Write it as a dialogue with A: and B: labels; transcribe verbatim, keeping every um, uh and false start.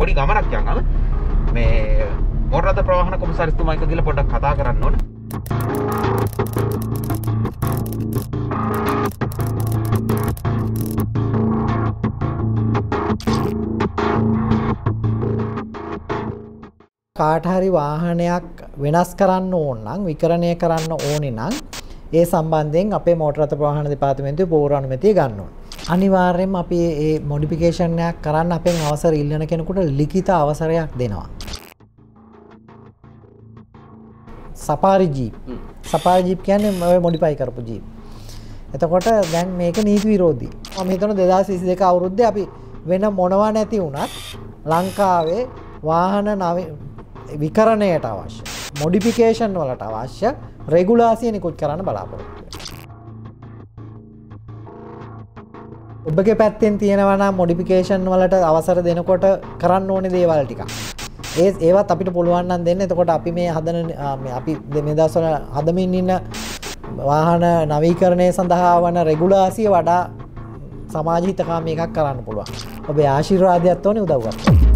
A: පොඩි ගමනක් යනවා. මේ මෝටර රථ ප්‍රවාහන කොමසාරිස්තුමා එක්ක ගිහලා පොඩ්ඩක් කතා කරන්න ඕන.
B: කාට හරි වාහනයක් වෙනස් කරන්න ඕන නම් විකරණය කරන්න ඕනේ නම් ඒ සම්බන්ධයෙන් අපේ මෝටර රථ ප්‍රවාහන දෙපාර්තමේන්තුවේ පූර්ව අනුමැතිය ගන්න ඕන. අනිවාර්යයෙන්ම අපි මේ මොඩිෆිකේෂන් එකක් කරන්න අපෙන් අවසර ඉල්ලන කෙනෙකුට ලිඛිත අවසරයක් දෙනවා. සපාරි ජීප්. සපාරි ජීප් කියන්නේ ඔය මොඩිෆයි කරපු ජීප්. එතකොට දැන් මේක නීති විරෝධී. මම හිතනවා දෙදාස් විසි දෙක අවුරුද්දේ අපි වෙන මොනවා නැති වුණත් ලංකාවේ වාහන විකරණයට අවශ්‍ය මොඩිෆිකේෂන් වලට අවශ්‍ය රෙගුලාසිය නිකුත් කරන්න බලාපොරොත්තු වෙනවා. ඔබගේ පැත්තෙන් තියෙනවා නම් මොඩිෆිකේෂන් වලට අවසර දෙනකොට කරන්න ඕනේ දේවල් ටික. ඒ ඒවත් අපිට පුළුවන් නම් දෙන්න. එතකොට අපි මේ හදන මේ අපි මේ දවස්වල හදමින් ඉන්න වාහන නවීකරණය සඳහා වන රෙගුලාසිය වඩා සමාජ හිතකාමී එකක් කරන්න පුළුවන්. ඔබේ ආශිර්වාදයක් ඕනේ උදව්වක්.